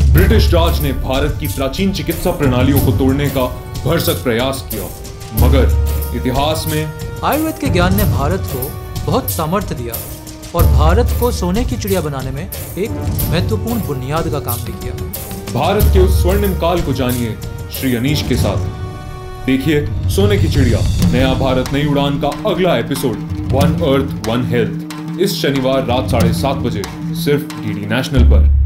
British राज ने भारत की प्राचीन चिकित्सा प्रणालियों को तोड़ने का भरसक प्रयास किया, मगर इतिहास में आयुर्वेद के ज्ञान ने भारत को बहुत सामर्थ्य दिया और भारत को सोने की चिड़िया बनाने में एक महत्वपूर्ण बुनियाद का काम भी किया। भारत के उस स्वर्णिम काल को जानिए श्री अनीश के साथ। देखिए सोने की चिड़िया नया भारत नई उड़ान का अगला episode one earth one health इस शनिवार रात 7:30 बजे सिर्फ डीडी नेशनल पर।